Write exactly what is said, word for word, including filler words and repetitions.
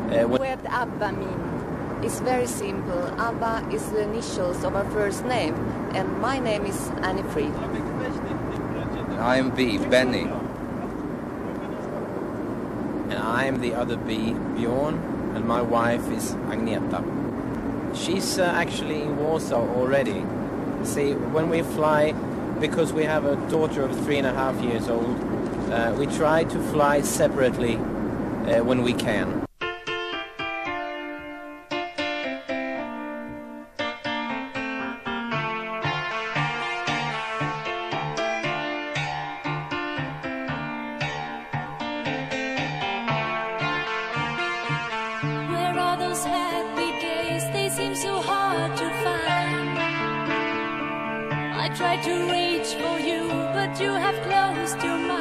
Uh, What word ABBA mean? It's very simple. ABBA is the initials of our first name, and my name is Annie Fried. I'm B, Benny. and I'm the other B, Bjorn, and my wife is Agneta. She's uh, actually in Warsaw already. See, when we fly, because we have a daughter of three and a half years old, uh, we try to fly separately uh, when we can. I tried to reach for you, but you have closed your mind.